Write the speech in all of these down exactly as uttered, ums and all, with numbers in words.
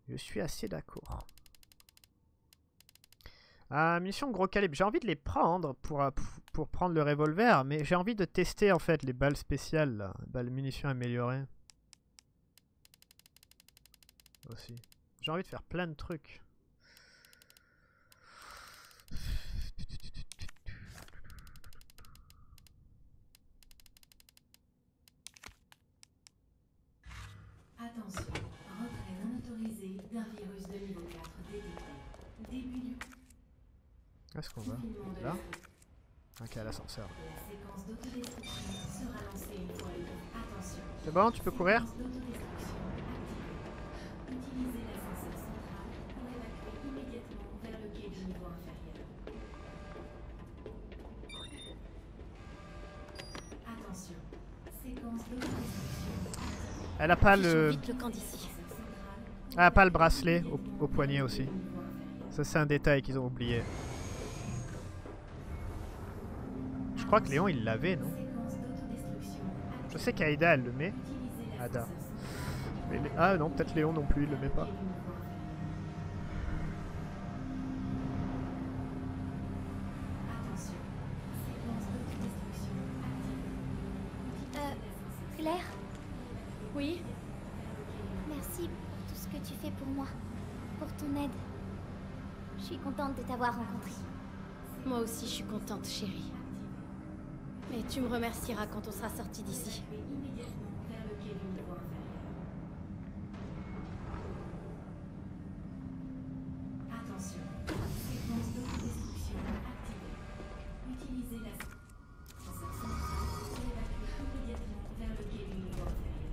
Je suis assez d'accord. Euh, munitions gros calibre. J'ai envie de les prendre pour, euh, pour prendre le revolver, mais j'ai envie de tester en fait les balles spéciales, là. Balles munitions améliorées. Aussi. J'ai envie de faire plein de trucs. Attention, retrait non autorisé d'un virus de niveau quatre détecté. Début du Où est-ce qu'on va? confinement de Là? la Ok, à l'ascenseur. La séquence d'autodestruction sera lancée une fois le tour. Attention. C'est bon, tu peux courir? Séquence d'autodestruction activée. Utilisez l'ascenseur central pour évacuer immédiatement vers le quai du niveau inférieur. Attention. Séquence d'autodestruction. Elle a pas Fichons le... vite le camp d'ici. Elle a pas le bracelet au, au poignet aussi. Ça c'est un détail qu'ils ont oublié. Je crois que Léon il l'avait, non? Je sais qu'Aïda elle le met. Ada. Mais Lé- Ah non, peut-être Léon non plus il le met pas. Euh, Claire? Oui? Merci pour tout ce que tu fais pour moi. Pour ton aide. Je suis contente de t'avoir rencontré. Moi aussi, je suis contente, chérie. Mais tu me remercieras quand on sera sorti d'ici. Attention. Séquence d'autodestruction activée. Utilisez l'ascenseur central pour évacuer immédiatement vers le quai du niveau inférieur.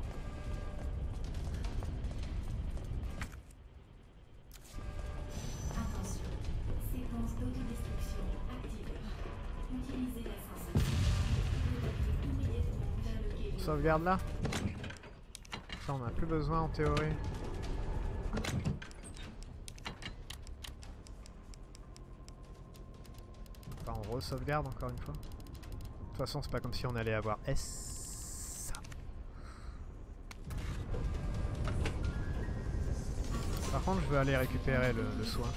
Attention. Séquence d'autodestruction activée. Utilisez l'ascenseur central pour évacuer immédiatement vers le quai du Sauvegarde là. Ça on a plus besoin en théorie. Enfin on re-sauvegarde encore une fois. De toute façon c'est pas comme si on allait avoir S. Par contre je veux aller récupérer le, le soin.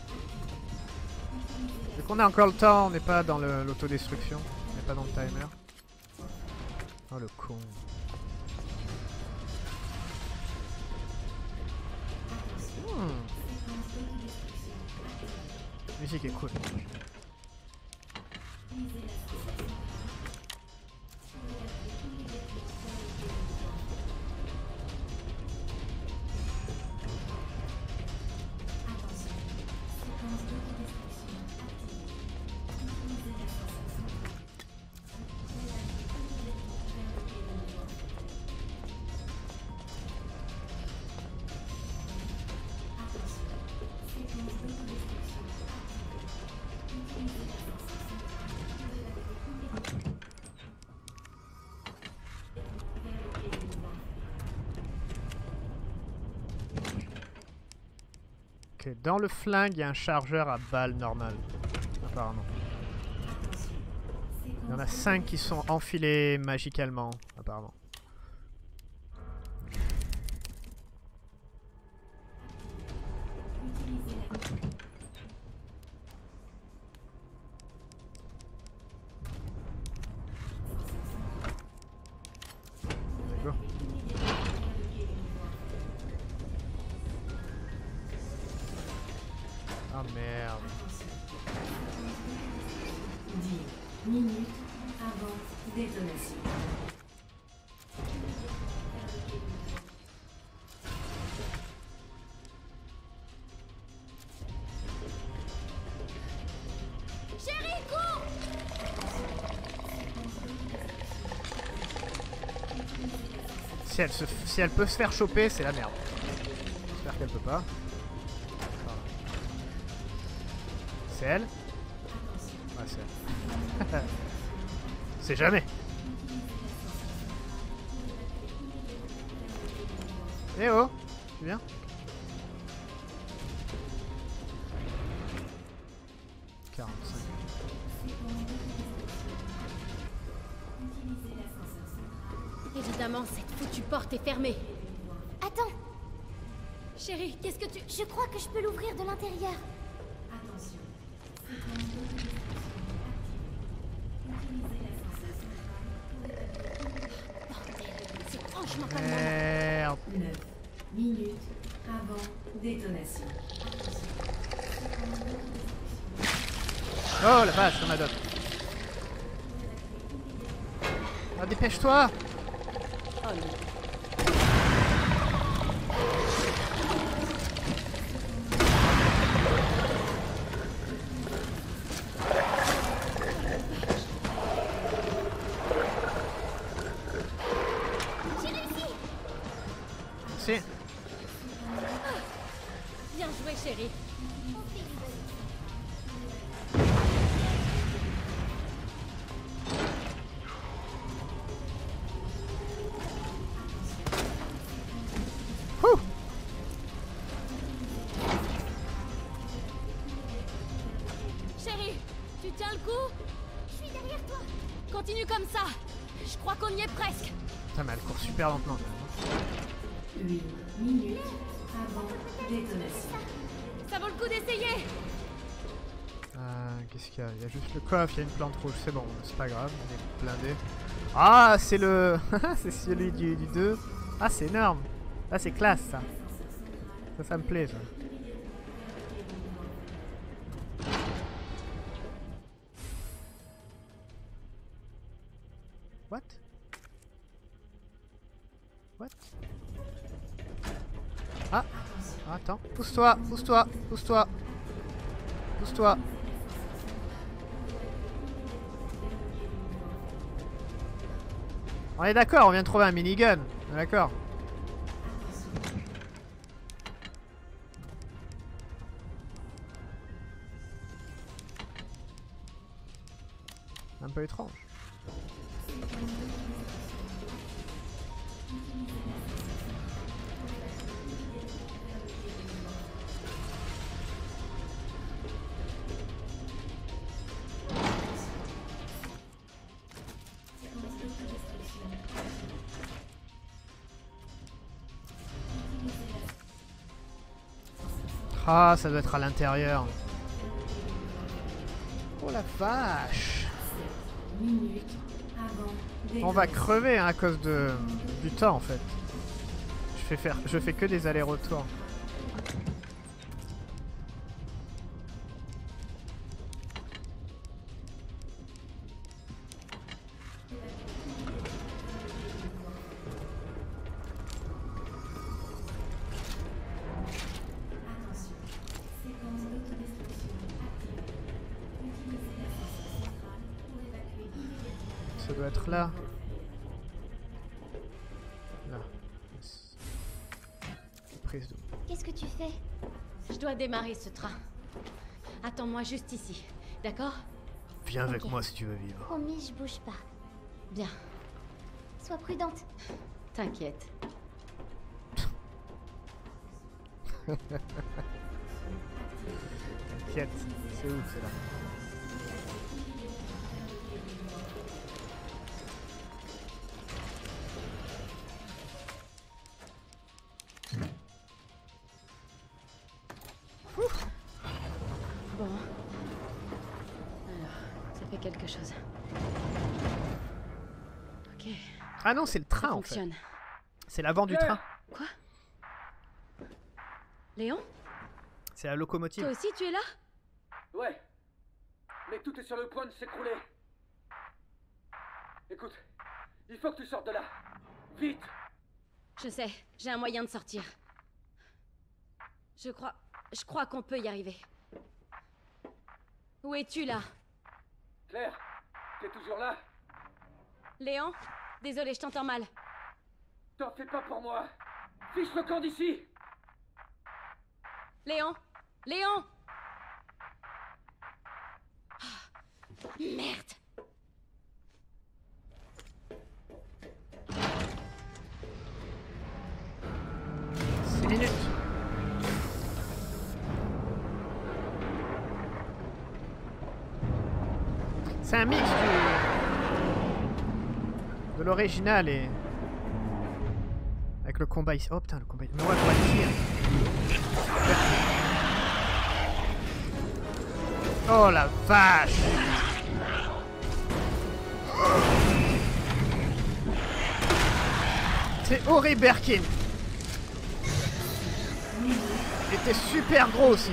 Vu qu'on a encore le temps, on n'est pas dans le- l'autodestruction. On n'est pas dans le timer. Oh le con. Hmm. Musique est cool. Ok, dans le flingue, il y a un chargeur à balles normal. Apparemment. Il y en a cinq qui sont enfilés magicalement, apparemment. Go. Ah merde. dix minutes avant détonation. Chérie, cours! Si elle, se, si elle peut se faire choper, c'est la merde. J'espère qu'elle peut pas. Voilà. C'est elle? Ouais, c'est elle. C'est jamais. Eh oh, tu viens? quarante-cinq. Évidemment, cette foutue porte est fermée. Attends! Chérie, qu'est-ce que tu... Je crois que je peux l'ouvrir de l'intérieur. Attention. Séquence d'autodestruction activée. Utilisez l'ascenseur central pour évacuer immédiatement. C'est franchement pas le moment. Merde. neuf minutes avant détonation. Attention. Séquence d'autodestruction. Oh la vache, ça m'adopte. Ah, dépêche-toi. Oh non. C'est... Bien joué, chérie. Ouh. Chérie, tu tiens le coup? Je suis derrière toi. Continue comme ça. Je crois qu'on y est presque. Putain, mais elle court super lentement. huit minutes avant détonation. Ça vaut le coup d'essayer. Euh, Qu'est-ce qu'il y a? Il y a juste le coffre, il y a une plante rouge, c'est bon, c'est pas grave, on est blindé. Ah, c'est le... c'est celui du, du deux. Ah, c'est énorme. Ah, c'est classe, ça. Ça, ça me plaît, ça. What? What? Ah! Attends, pousse-toi, pousse-toi, pousse-toi. Pousse-toi. On est d'accord, on vient de trouver un minigun. On est d'accord. Un peu étrange. Ah, ça doit être à l'intérieur. Oh la vache. Minutes avant On va détonation. crever hein, à cause de du temps en fait. Je fais faire, je fais que des allers-retours. Attention. Séquence d'autodestruction activée. Utilisez l'ascenseur central pour évacuer immédiatement. Ça doit être là. Là. Yes. Prise d'eau. Qu'est-ce que tu fais? Je dois démarrer ce train. Attends-moi juste ici, d'accord? Viens avec Ok. moi si tu veux vivre. Promis, je bouge pas. Bien, Sois prudente. t'inquiète. T'inquiète, c'est où c'est là. Bon. Alors, ça fait quelque chose. Ok, Ah non, c'est le ça train en fait. fonctionne. C'est l'avant du train. Quoi? Léon? C'est la locomotive. Toi aussi, tu es là? Ouais. Mais tout est sur le point de s'écrouler. Écoute, il faut que tu sortes de là. Vite. Je sais, j'ai un moyen de sortir. Je crois... Je crois qu'on peut y arriver. Où es-tu, là? Claire, t'es toujours là? Léon? Désolé, je t'entends mal. T'en fais pas pour moi. Fiche le camp d'ici. Léon? Léon? Ah, merde! six minutes. C'est un mix du... de l'original et... avec Avec le combat ici. Oh putain, le combat. Mais ouais, pour être tir. Oh la vache! C'est horrible, Birkin. Il était super gros aussi.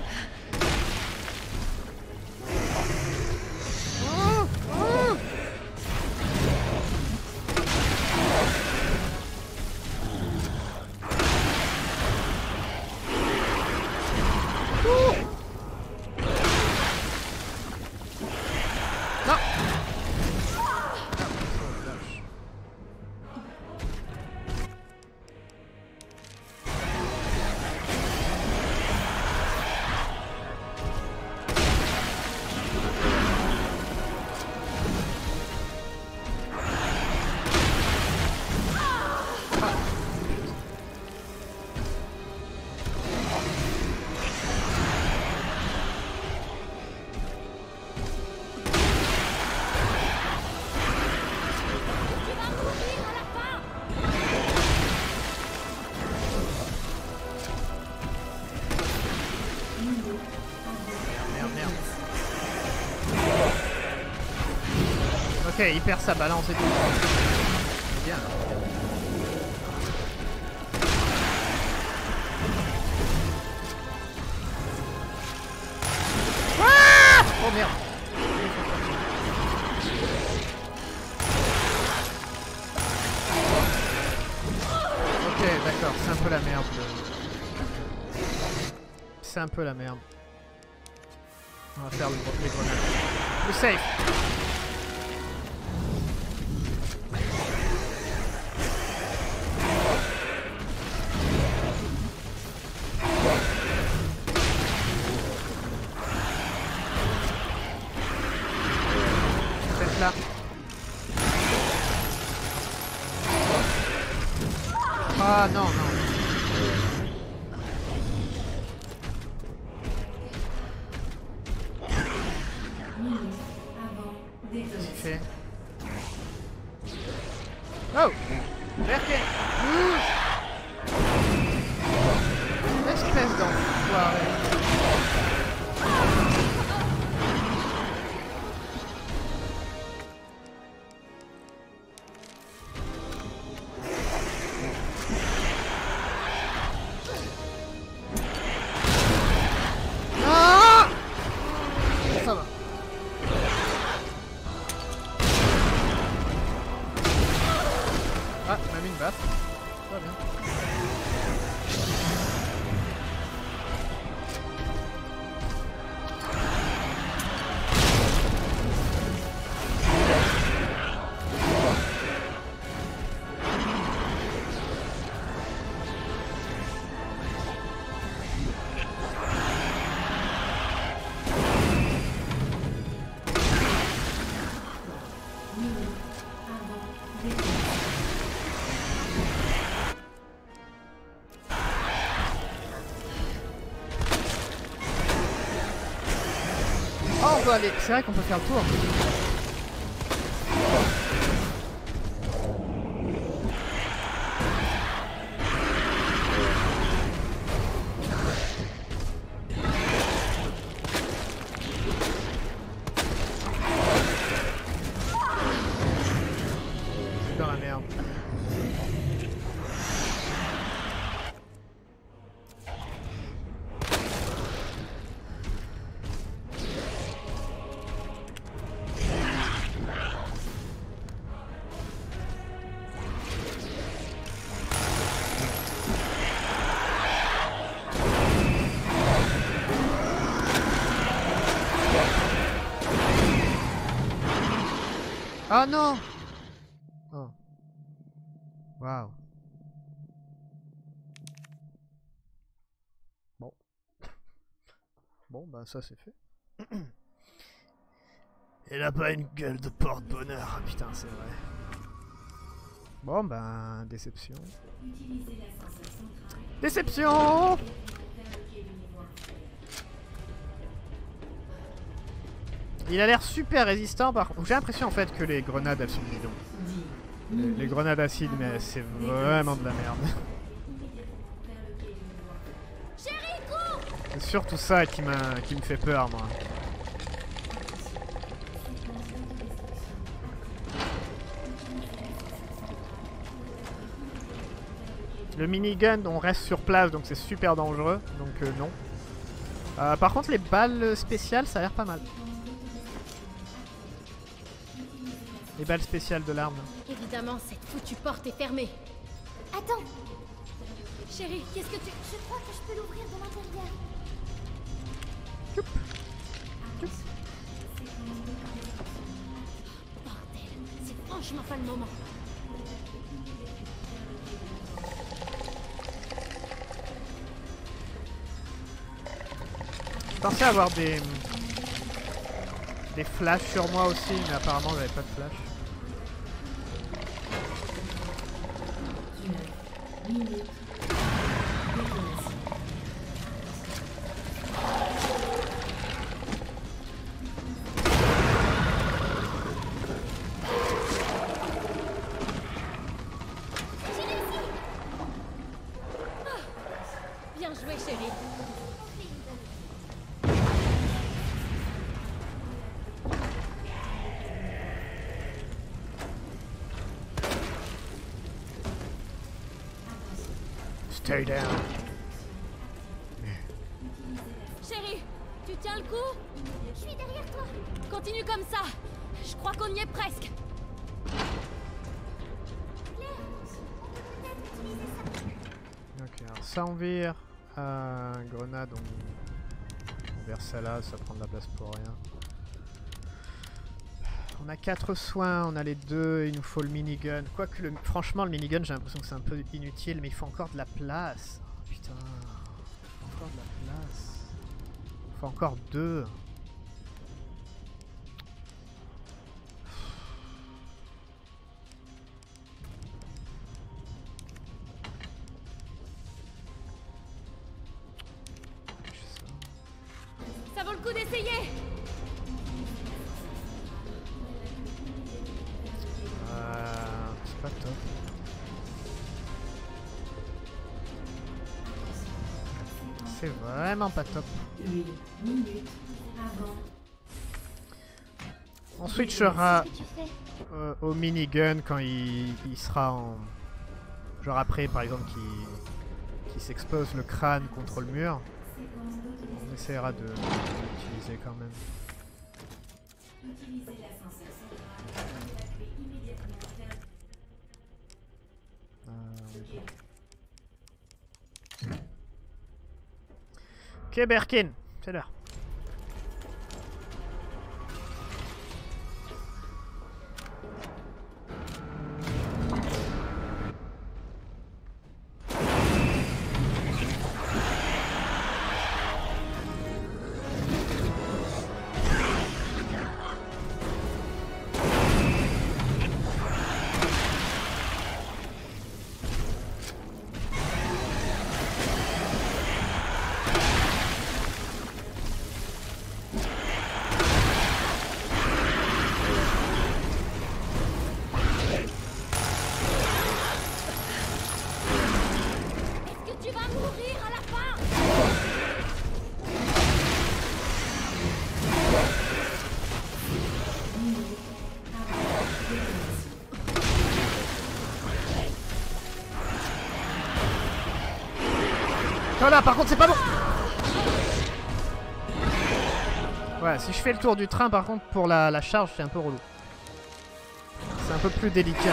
Oh, oh. Non. Ok, il perd sa balance et tout. Bien. Ah oh merde. Ok, d'accord, c'est un peu la merde. C'est un peu la merde. On va faire le les grenades. Le safe. Là. Ah non, non. C'est fait. Oh! Birkin! Espèce d'enfoiré. Ah, il m'a mis une baffe. Très bien. Oh, on peut aller. C'est vrai qu'on peut faire le tour. C'est dans la merde. Ah non! Oh. Waouh. Bon. Bon, bah ça c'est fait. Elle a pas une gueule de porte-bonheur. Putain, c'est vrai. Bon, ben, déception. Déception! Il a l'air super résistant par contre. J'ai l'impression en fait que les grenades elles sont bidons. Les, les grenades acides, mais c'est vraiment de la merde. C'est surtout ça qui, m'a, qui me fait peur, moi. Le minigun, on reste sur place, donc c'est super dangereux, donc euh, non. Euh, par contre, les balles spéciales, ça a l'air pas mal. Les balles spéciales de l'arme. Évidemment, cette foutue porte est fermée. Attends, Chérie, qu'est-ce que tu... je crois que je peux l'ouvrir de l'intérieur. Bordel, c'est franchement pas le moment. Je pensais avoir des... des flashs sur moi aussi, mais apparemment j'avais pas de flash. Bien joué, chérie. Stay down. Chérie, tu tiens le coup? Je suis derrière toi. Continue comme ça. Je crois qu'on y est presque. Claire, on peut peut-être utiliser ça. Ok, alors ça on vire. Euh, grenade, on... on verse ça là, ça prend de la place pour rien. On a quatre soins, on a les deux, il nous faut le minigun. Quoique, le... franchement, le minigun, j'ai l'impression que c'est un peu inutile, mais il faut encore de la place. Oh, putain, il faut encore de la place. Il faut encore deux. Ça vaut le coup d'essayer. Euh, c'est pas top. C'est vraiment pas top. On switchera Qu'est-ce que tu fais? euh, au minigun quand il, il sera en... Genre après par exemple qui qui s'expose le crâne contre le mur. On essaiera de, de l'utiliser quand même. Utilisez l'ascenseur central pour évacuer immédiatement vers Euh, oui. Ok Berkin, c'est l'heure. Est-ce que tu vas mourir à la fin? Voilà, par contre c'est pas bon. Ouais, si je fais le tour du train par contre pour la, la charge c'est un peu relou. C'est un peu plus délicat.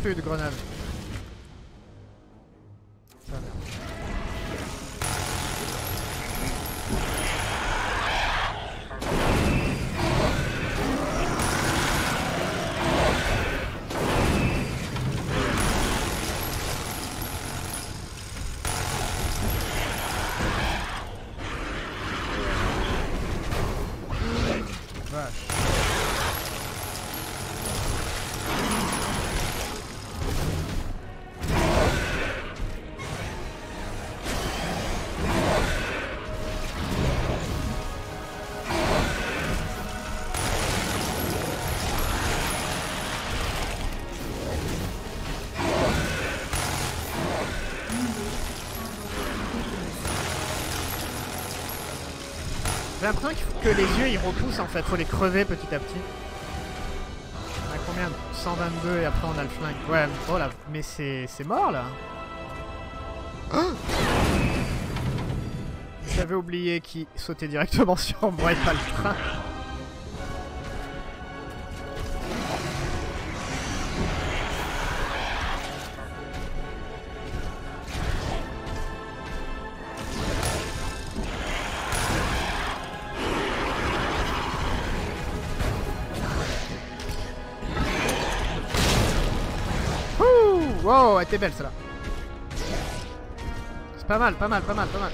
plus de grenades. Ça merde. J'ai l'impression qu'il faut que les yeux ils repoussent en fait, faut les crever petit à petit. On a combien? cent vingt-deux et après on a le flingue. Ouais, oh là, mais c'est mort là. Oh, j'avais oublié qu'il sautait directement sur moi et pas le train. Wow, elle était belle celle-là. C'est pas mal, pas mal, pas mal, pas mal.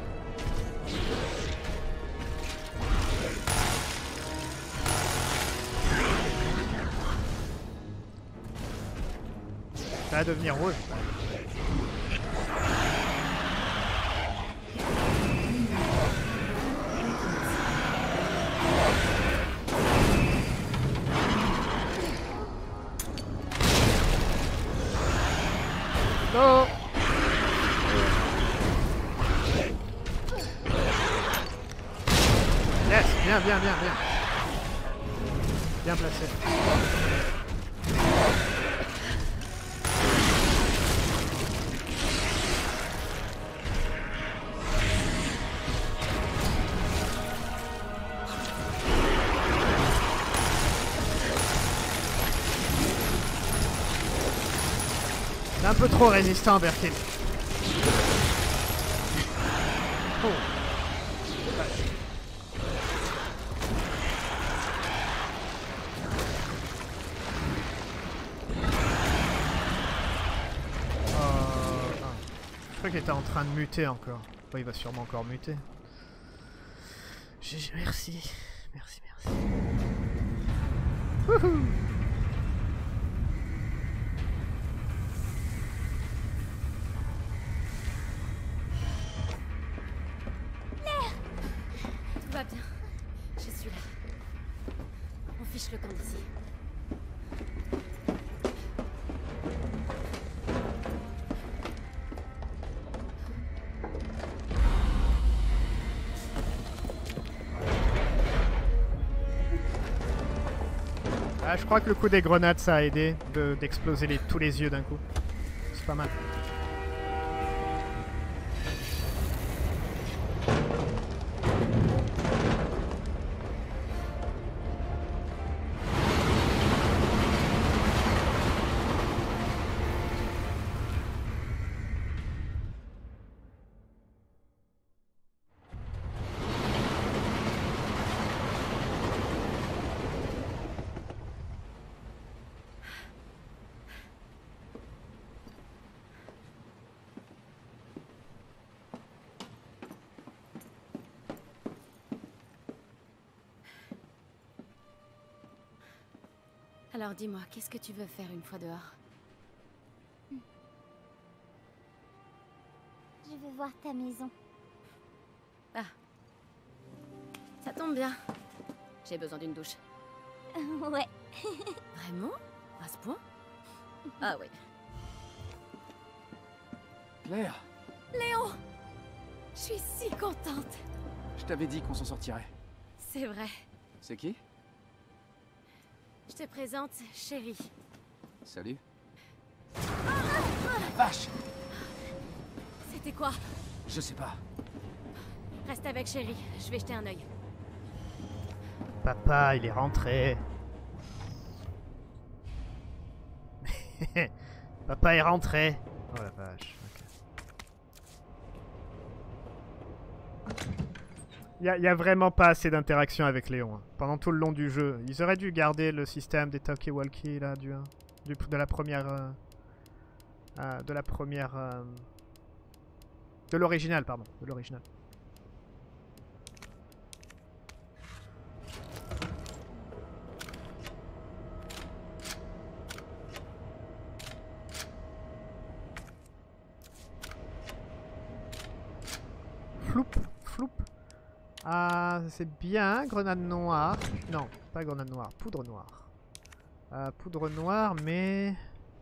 Ça va devenir rouge. Oh. Yes, bien, bien, bien, bien. Bien placé. Un peu trop résistant, Birkin. Oh. Oh, ah. Je crois qu'il était en train de muter encore. Oh, il va sûrement encore muter. G G, merci. Merci, merci. Wouhou. Va bien, je suis là. On fiche le camp d'ici. Ah, je crois que le coup des grenades ça a aidé d'exploser de, les, tous les yeux d'un coup. C'est pas mal. Alors dis-moi, qu'est-ce que tu veux faire une fois dehors? Je veux voir ta maison. Ah. Ça tombe bien. J'ai besoin d'une douche. Ouais. Vraiment? À ce point? Ah oui. Claire, Léon! Je suis si contente. je t'avais dit qu'on s'en sortirait. C'est vrai. C'est qui? Je te présente Chérie. Salut. Vache! C'était quoi? Je sais pas. Reste avec Chérie, je vais jeter un œil. Papa, il est rentré. Papa est rentré. Oh la vache. Il okay. n'y a, a vraiment pas assez d'interaction avec Léon hein, pendant tout le long du jeu. Ils auraient dû garder le système des talkie-walkie là du, du de la première euh, euh, de la première euh, de l'original pardon de l'original. Floup, floup. Ah, c'est bien. Grenade noire. Non, pas grenade noire. Poudre noire. Euh, poudre noire, mais...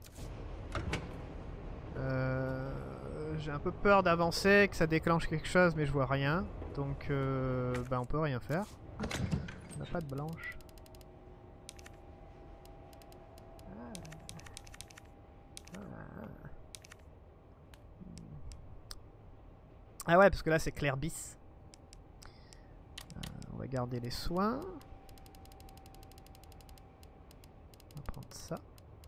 Euh, j'ai un peu peur d'avancer, que ça déclenche quelque chose, mais je vois rien. Donc, euh, bah, on peut rien faire. On n'a pas de blanche. Ah ouais, parce que là c'est clair bis. Euh, on va garder les soins. On va prendre ça.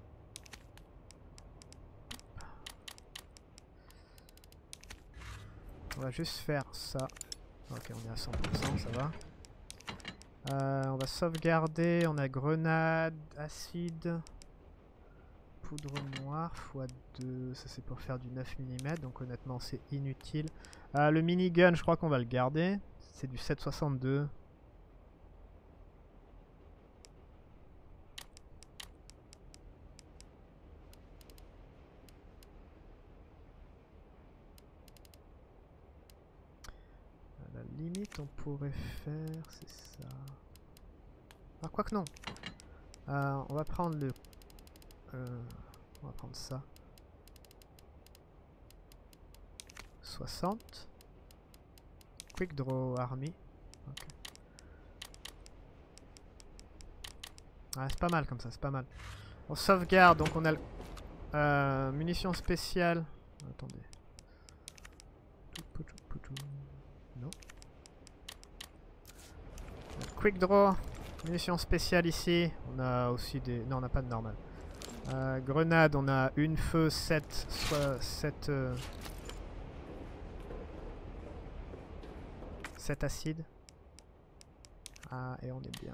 On va juste faire ça. Ok, on est à cent pour cent, ça va. Euh, on va sauvegarder. On a grenade, acide, poudre noire fois deux. Ça c'est pour faire du neuf millimètres, donc honnêtement c'est inutile. Euh, le minigun, je crois qu'on va le garder. C'est du sept soixante-deux. À la limite, on pourrait faire, c'est ça. Ah, quoi que non. Euh, on va prendre le... Euh, on va prendre ça. soixante. Quick Draw Army. Okay. Ah, c'est pas mal comme ça, c'est pas mal. On sauvegarde, donc on a le... Euh, munitions spéciales. Attendez. Non. Quick Draw. Munitions spéciales ici. On a aussi des... Non, on n'a pas de normal. Euh, grenade, on a une feu, sept, soit sept... Euh... sept acides. Ah, et on est bien.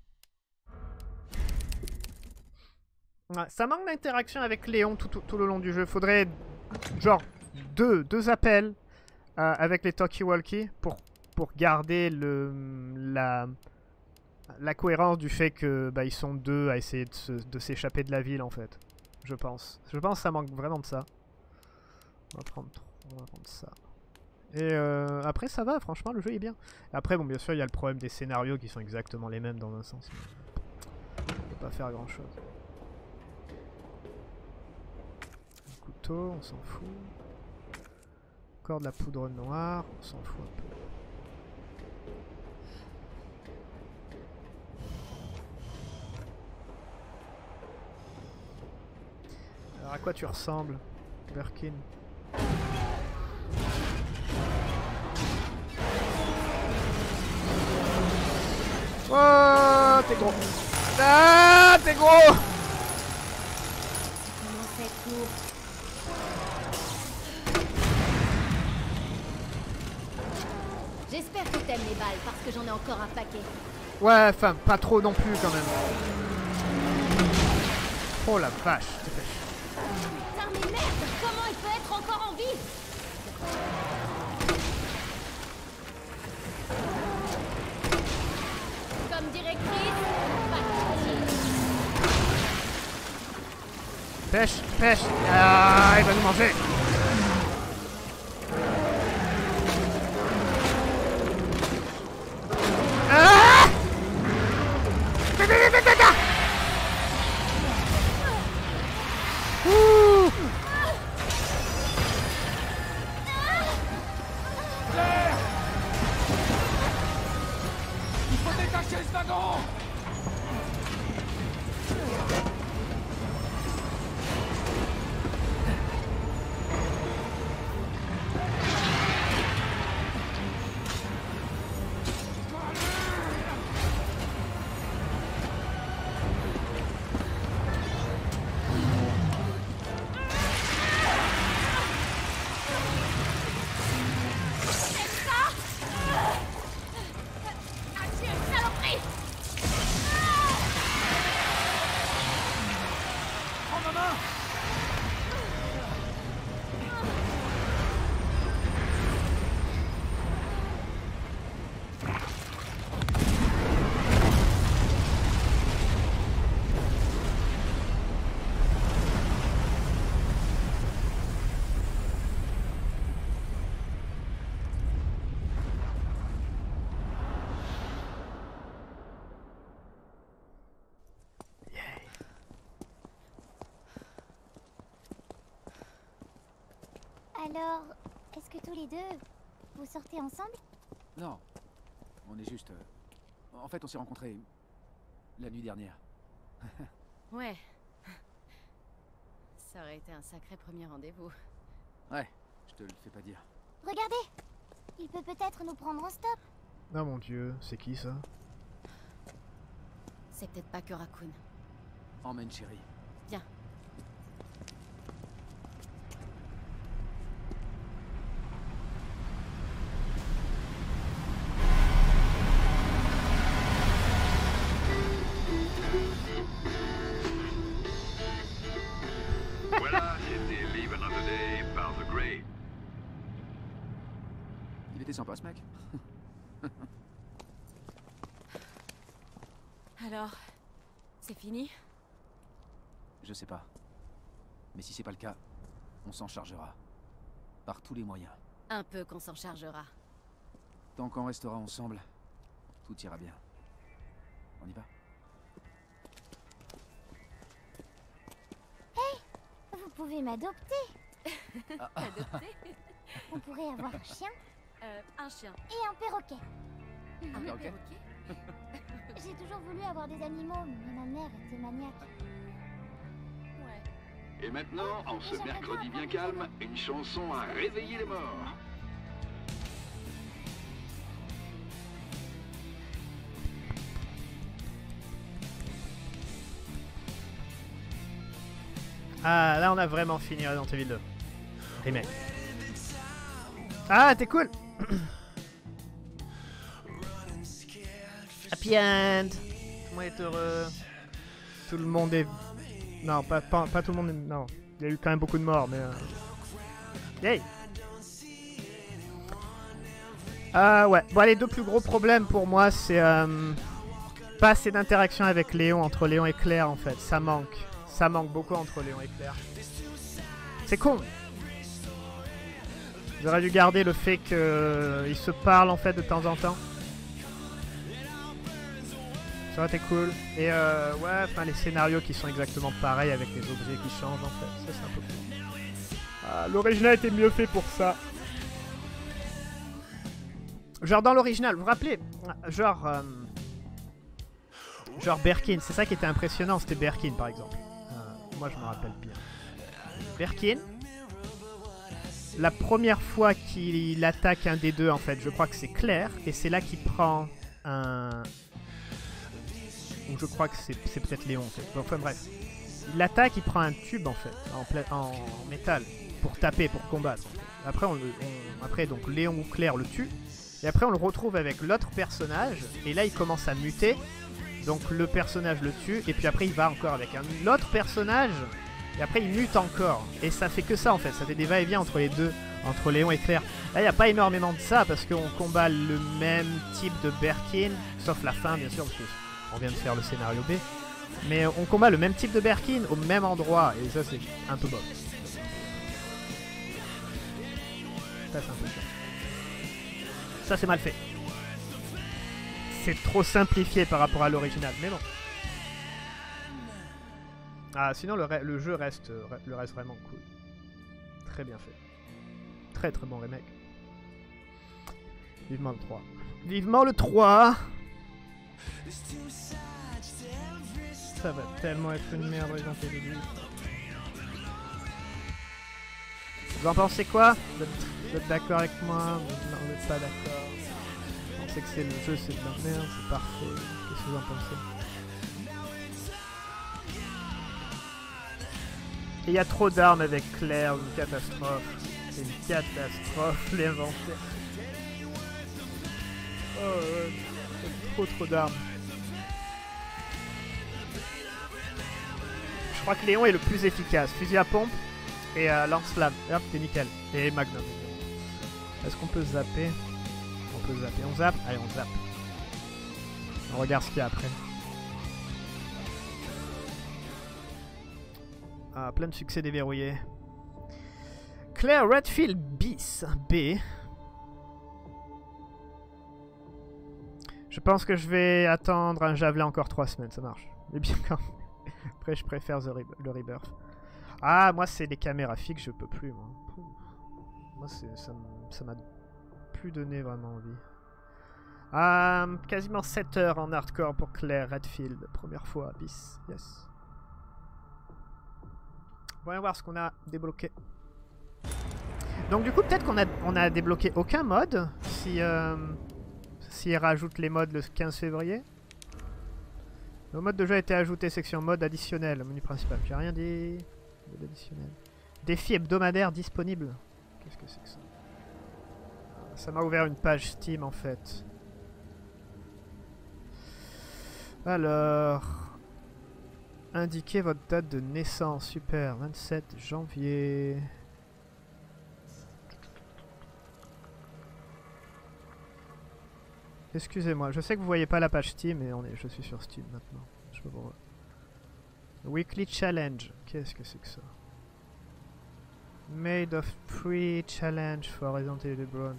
Ouais, ça manque d'interaction avec Léon tout, tout, tout le long du jeu. Faudrait genre deux, deux appels euh, avec les talkie-walkie pour, pour garder le, la, la cohérence du fait que bah, ils sont deux à essayer de s'échapper de, de la ville en fait. Je pense. Je pense que ça manque vraiment de ça. On va prendre, on va prendre ça. Et euh, après ça va, franchement le jeu est bien. Après bon bien sûr il y a le problème des scénarios qui sont exactement les mêmes dans un sens. Mais on peut pas faire grand chose. Un couteau, on s'en fout. Encore de la poudre noire, on s'en fout un peu. Alors à quoi tu ressembles, Birkin? Oh, t'es gros. Ah, t'es gros. Comment c'est court. J'espère que t'aimes les balles parce que j'en ai encore un paquet. Ouais, enfin, pas trop non plus quand même. Oh la vache, dépêche. Putain mais merde, comment il peut être encore en vie? Comme directrice, pêche, pêche. Ah, il va nous manger. Ah! Ouh! Il faut détacher ce wagon. Alors, est-ce que tous les deux, vous sortez ensemble? Non. On est juste... euh, En fait, on s'est rencontrés... la nuit dernière. Ouais. Ça aurait été un sacré premier rendez-vous. Ouais, je te le fais pas dire. Regardez! Il peut peut-être nous prendre en stop. Oh mon dieu, c'est qui ça? C'est peut-être pas que Raccoon. Emmène chérie. Viens. Voilà, c'était Live Another Day par The Grey. Il était sympa ce mec. Alors, c'est fini? Je sais pas. Mais si c'est pas le cas, on s'en chargera. Par tous les moyens. Un peu qu'on s'en chargera. Tant qu'on restera ensemble, tout ira bien. On y va? Vous pouvez m'adopter. Adopté? On pourrait avoir un chien Euh, un chien. et un perroquet. Un perroquet? J'ai toujours voulu avoir des animaux, mais ma mère était maniaque. Ouais. Et maintenant, en ce mercredi bien calme, une chanson à réveiller les morts. Ah, là on a vraiment fini Resident Evil deux. Remake. Ah, t'es cool. Happy end. Tout le monde est heureux. Tout le monde est... Non, pas, pas, pas tout le monde est... Non, il y a eu quand même beaucoup de morts, mais... Euh... Yay. Ah ouais, bon les deux plus gros problèmes pour moi c'est... Euh, pas assez d'interaction avec Léon, entre Léon et Claire en fait, ça manque. Ça manque beaucoup entre Léon et Claire. C'est con. J'aurais dû garder le fait qu'ils euh, se parlent en fait de temps en temps. Ça aurait été cool. Et euh, ouais, enfin les scénarios qui sont exactement pareils avec les objets qui changent en fait. Ça c'est un peu cool. Ah, l'original était mieux fait pour ça. Genre dans l'original, vous vous rappelez? Genre... Euh, genre Birkin, c'est ça qui était impressionnant, c'était Birkin par exemple. Moi je me rappelle bien. Birkin, la première fois qu'il attaque un des deux en fait, je crois que c'est Claire, et c'est là qu'il prend un... Ou je crois que c'est peut-être Léon en fait. Enfin bref. Il l'attaque, il prend un tube en fait, en, pla... en métal, pour taper, pour combattre. Après, on le... on... Après donc Léon ou Claire le tue, et après on le retrouve avec l'autre personnage, et là il commence à muter. Donc le personnage le tue, et puis après il va encore avec un autre personnage, et après il mute encore. Et ça fait que ça en fait, ça fait des va-et-vient entre les deux, entre Léon et Claire. Là il n'y a pas énormément de ça, parce qu'on combat le même type de Birkin, sauf la fin bien sûr, parce qu'on vient de faire le scénario B. Mais on combat le même type de Birkin au même endroit, et ça c'est un peu bof. Ça c'est un peu chiant. Ça c'est mal fait. C'est trop simplifié par rapport à l'original, mais bon. Ah, sinon le, le jeu reste, le reste vraiment cool. Très bien fait. Très très bon remake. Vivement le trois. Vivement le trois. Ça va tellement être une merde Resident Evil. Vous en pensez quoi? Vous êtes, vous êtes d'accord avec moi? Non, vous n'êtes pas d'accord. Je sais que c'est le jeu, c'est de la merde, c'est parfait. Qu'est-ce que vous en pensez? Et il y a trop d'armes avec Claire, une catastrophe. C'est une catastrophe, l'inventaire. Oh ouais, c'est trop trop d'armes. Je crois que Léon est le plus efficace. Fusil à pompe et euh, lance-flamme. Hop, c'est nickel. Et Magnum. Est-ce qu'on peut zapper? On peut zapper. On zappe? Allez, on zappe. On regarde ce qu'il y a après. Ah, plein de succès déverrouillés. Claire Redfield bis. B. Je pense que je vais attendre un javelin encore trois semaines. Ça marche. Mais bien quand même. Après, je préfère the re le Rebirth. Ah, moi, c'est les caméras fixes. Je peux plus, moi. Moi, c'est, ça m- ça m'a plus donné vraiment envie. Ah, quasiment sept heures en hardcore pour Claire Redfield. Première fois, bis. Yes. Voyons voir ce qu'on a débloqué. Donc du coup, peut-être qu'on a, on a débloqué aucun mode si, euh, si rajoute les modes le quinze février. Le mode de jeu a été ajouté, section mode additionnel, menu principal. J'ai rien dit. Mode additionnel. Défi hebdomadaire disponible. Qu'est-ce que c'est que ça? Ça m'a ouvert une page Steam en fait. Alors... Indiquez votre date de naissance. Super. vingt-sept janvier. Excusez-moi, je sais que vous voyez pas la page Steam, mais on est, je suis sur Steam maintenant. Je peux vous... Weekly Challenge. Qu'est-ce que c'est que ça? Made of free challenge for Resident Evil Broad.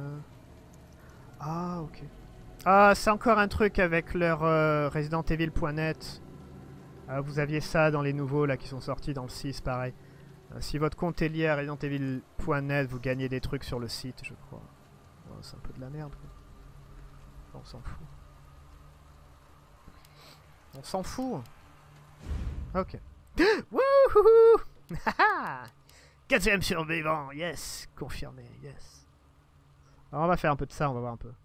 Ah, ok. Ah, c'est encore un truc avec leur euh, Resident Evil point net. Ah, vous aviez ça dans les nouveaux là qui sont sortis dans le six, pareil. Euh, si votre compte est lié à Resident Evil point net, vous gagnez des trucs sur le site, je crois. Oh, c'est un peu de la merde, quoi. On s'en fout. On s'en fout. Ok. Wouhou. Quatrième survivant, yes. Confirmé, yes. Alors on va faire un peu de ça, on va voir un peu.